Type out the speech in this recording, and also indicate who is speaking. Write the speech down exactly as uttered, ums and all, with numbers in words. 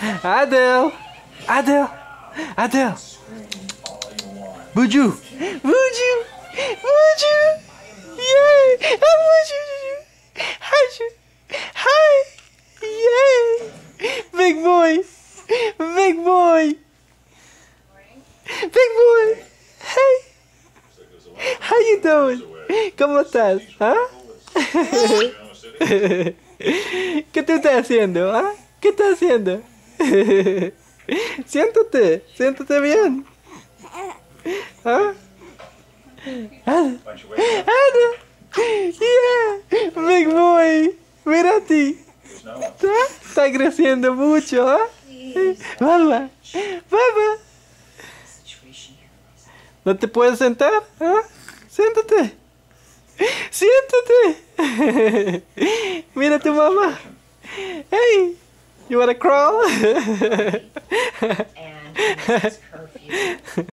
Speaker 1: Adele. Adele. Adele. Buju. Buju. Buju. Yay. Ah, Buju. Hi. Hi. Yay. Big boy. Big boy. Big boy. Hey. How you doing? ¿Cómo estás? ¿Ah? ¿Qué te estás haciendo? ¿Ah? ¿Qué estás haciendo? Siéntate, siéntate bien. ¿Ah? Ada, Ada, yeah, big boy, mira a ti. ¿Está? Está creciendo mucho, ¿ah? Baba, baba. ¿No te puedes sentar? ¿Ah? Siéntate. Siéntate. Mira a tu mamá. Hey, you wanna crawl?